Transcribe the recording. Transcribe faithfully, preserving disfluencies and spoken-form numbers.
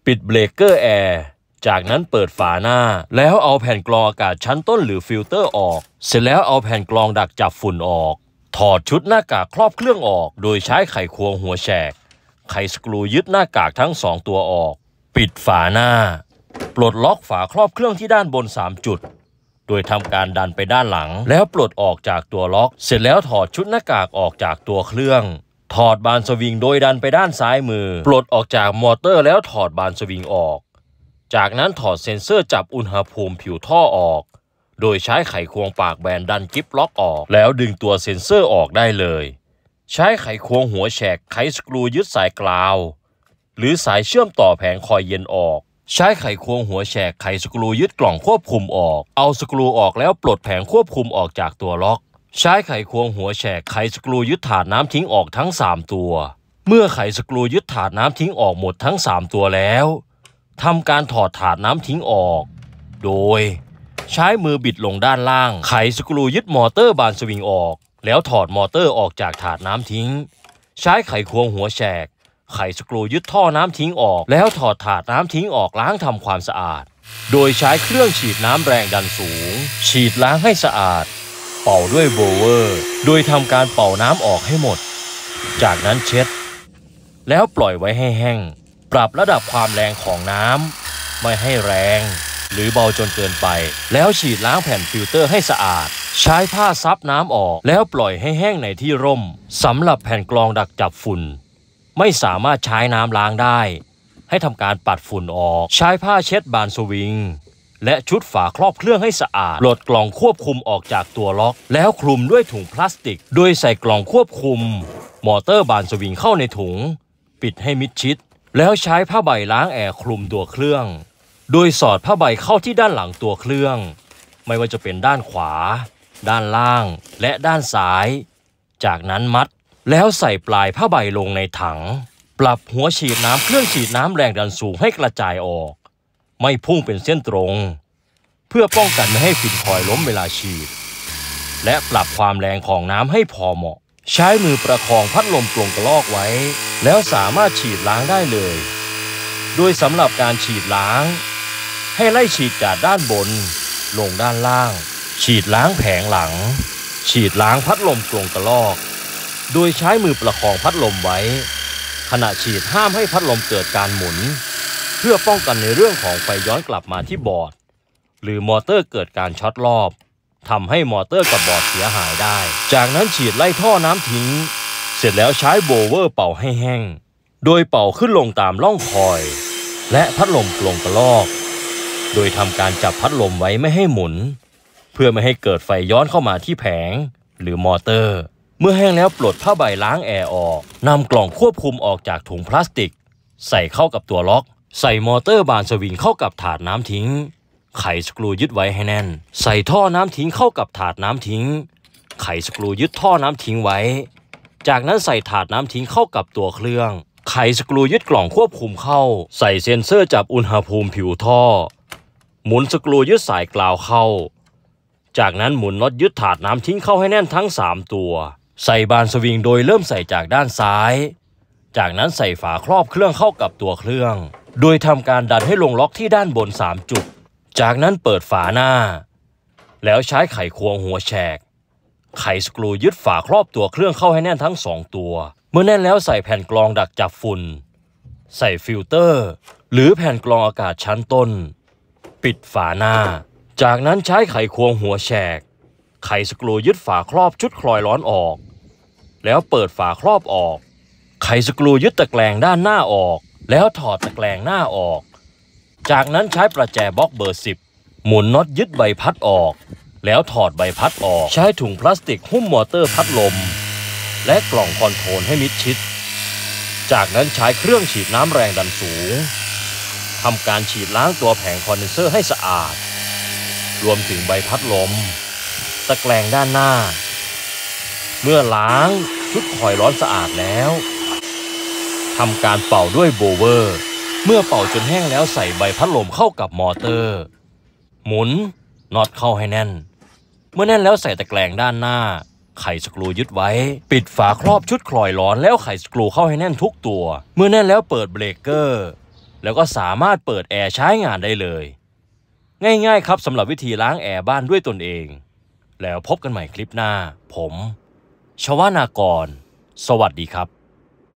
ปิดเบรกเกอร์แอร์จากนั้นเปิดฝาหน้าแล้วเอาแผ่นกรองอากาศชั้นต้นหรือฟิลเตอร์ออกเสร็จแล้วเอาแผ่นกรองดักจับฝุ่นออกถอดชุดหน้ากากครอบเครื่องออกโดยใช้ไขควงหัวแฉกไขสกรูยึดหน้ากากทั้งสองตัวออกปิดฝาหน้าปลดล็อกฝาครอบเครื่องที่ด้านบนสามจุดโดยทำการดันไปด้านหลังแล้วปลดออกจากตัวล็อกเสร็จแล้วถอดชุดหน้ากากออกจากตัวเครื่องถอดบานสวิงโดยดันไปด้านซ้ายมือปลดออกจากมอเตอร์แล้วถอดบานสวิงออกจากนั้นถอดเซ็นเซอร์จับอุณหภูมิผิวท่อออกโดยใช้ไขควงปากแบนดันกิ๊บล็อกออกแล้วดึงตัวเซ็นเซอร์ออกได้เลยใช้ไขควงหัวแฉกไขสกรูยึดสายกราวหรือสายเชื่อมต่อแผงคอยเย็นออกใช้ไขควงหัวแฉกไขสกรูยึดกล่องควบคุมออกเอาสกรูออกแล้วปลดแผงควบคุมออกจากตัวล็อกใช้ไขควงหัวแฉกไขสกรูยึดถาดน้ำทิ้งออกทั้งสามตัวเมื่อไขสกรูยึดถาดน้ำทิ้งออกหมดทั้งสามตัวแล้วทำการถอดถาดน้ำทิ้งออกโดยใช้มือบิดลงด้านล่างไขสกรูยึดมอเตอร์บานสวิงออกแล้วถอดมอเตอร์ออกจากถาดน้ำทิ้งใช้ไขควงหัวแฉกไขสกรูยึดท่อน้ำทิ้งออกแล้วถอดถาดน้ำทิ้งออกล้างทำความสะอาดโดยใช้เครื่องฉีดน้ำแรงดันสูงฉีดล้างให้สะอาดเป่าด้วยโบเวอร์โดยทำการเป่าน้ำออกให้หมดจากนั้นเช็ดแล้วปล่อยไว้ให้แห้งปรับระดับความแรงของน้ำไม่ให้แรงหรือเบาจนเกินไปแล้วฉีดล้างแผ่นฟิลเตอร์ให้สะอาดใช้ผ้าซับน้ำออกแล้วปล่อยให้แห้งในที่ร่มสำหรับแผ่นกรองดักจับฝุ่นไม่สามารถใช้น้ำล้างได้ให้ทำการปัดฝุ่นออกใช้ผ้าเช็ดบานสวิงและชุดฝาครอบเครื่องให้สะอาดปลดกล่องควบคุมออกจากตัวล็อกแล้วคลุมด้วยถุงพลาสติกโดยใส่กล่องควบคุมมอเตอร์บานสวิงเข้าในถุงปิดให้มิดชิดแล้วใช้ผ้าใบล้างแอร์คลุมตัวเครื่องโดยสอดผ้าใบเข้าที่ด้านหลังตัวเครื่องไม่ว่าจะเป็นด้านขวาด้านล่างและด้านซ้ายจากนั้นมัดแล้วใส่ปลายผ้าใบลงในถังปรับหัวฉีดน้ำเครื่องฉีดน้ำแรงดันสูงให้กระจายออกไม่พุ่งเป็นเส้นตรงเพื่อป้องกันไม่ให้ฝิ่นคอยล้มเวลาฉีดและปรับความแรงของน้ำให้พอเหมาะใช้มือประคองพัดลมกลงกระลอกไว้แล้วสามารถฉีดล้างได้เลยโดยสำหรับการฉีดล้างให้ไล่ฉีดจากด้านบนลงด้านล่างฉีดล้างแผงหลังฉีดล้างพัดลมกลงกระลอกโดยใช้มือประคองพัดลมไว้ขณะฉีดห้ามให้พัดลมเกิดการหมุนเพื่อป้องกันในเรื่องของไฟย้อนกลับมาที่บอร์ดหรือมอเตอร์เกิดการช็อตรอบทำให้มอเตอร์กับบอร์ดเสียหายได้จากนั้นฉีดไล่ท่อน้ำทิ้งเสร็จแล้วใช้โบเวอร์เป่าให้แห้งโดยเป่าขึ้นลงตามร่องคอยและพัดลมกลงกระลอกโดยทำการจับพัดลมไว้ไม่ให้หมุนเพื่อไม่ให้เกิดไฟย้อนเข้ามาที่แผงหรือมอเตอร์เมื่อแห้งแล้วปลดผ้าใบล้างแอร์ออกนำกล่องควบคุมออกจากถุงพลาสติกใส่เข้ากับตัวล็อกใส่มอเตอร์บานสวิงเข้ากับถาดน้ำทิ้งไขสกรูยึดไว้ให้แน่นใส่ท่อน้ำทิ้งเข้ากับถาดน้ำทิ้งไขสกรูยึดท่อน้ำทิ้งไว้จากนั้นใส่ถาดน้ำทิ้งเข้ากับตัวเครื่องไขสกรูยึดกล่องควบคุมเข้าใส่เซ็นเซอร์จับอุณหภูมิผิวท่อหมุนสกรูยึดสายกราวเข้าจากนั้นหมุนน็อตยึดถาดน้ำทิ้งเข้าให้แน่นทั้งสามตัวใส่บานสวิงโดยเริ่มใส่จากด้านซ้ายจากนั้นใส่ฝาครอบเครื่องเข้ากับตัวเครื่องโดยทำการดันให้ลงล็อกที่ด้านบนสามจุดจากนั้นเปิดฝาหน้าแล้วใช้ไขควงหัวแฉกไขสกรูยึดฝาครอบตัวเครื่องเข้าให้แน่นทั้งสองตัวเมื่อแน่นแล้วใส่แผ่นกรองดักจับฝุ่นใส่ฟิลเตอร์หรือแผ่นกรองอากาศชั้นต้นปิดฝาหน้าจากนั้นใช้ไขควงหัวแฉกไขสกรูยึดฝาครอบชุดคลอยร้อนออกแล้วเปิดฝาครอบออกไขสกรูยึดตะแกรงด้านหน้าออกแล้วถอดตะแกรงหน้าออกจากนั้นใช้ประแจบล็อกเบอร์สิบหมุนน็อตยึดใบพัดออกแล้วถอดใบพัดออกใช้ถุงพลาสติกหุ้มมอเตอร์พัดลมและกล่องคอนโทรลให้มิดชิดจากนั้นใช้เครื่องฉีดน้ำแรงดันสูงทำการฉีดล้างตัวแผงคอนเดนเซอร์ให้สะอาดรวมถึงใบพัดลมตะแกรงด้านหน้าเมื่อล้างชุดคอยร้อนสะอาดแล้วทำการเป่าด้วยโบเวอร์เมื่อเป่าจนแห้งแล้วใส่ใบพัดลมเข้ากับมอเตอร์หมุนน็อตเข้าให้แน่นเมื่อแน่นแล้วใส่ตะแกรงด้านหน้าไขสกรูยึดไว้ปิดฝาครอบชุดคลอยร้อนแล้วไขสกรูเข้าให้แน่นทุกตัวเมื่อแน่นแล้วเปิดเบรกเกอร์แล้วก็สามารถเปิดแอร์ใช้งานได้เลยง่ายๆครับสำหรับวิธีล้างแอร์บ้านด้วยตนเองแล้วพบกันใหม่คลิปหน้าผมชวนากรสวัสดีครับ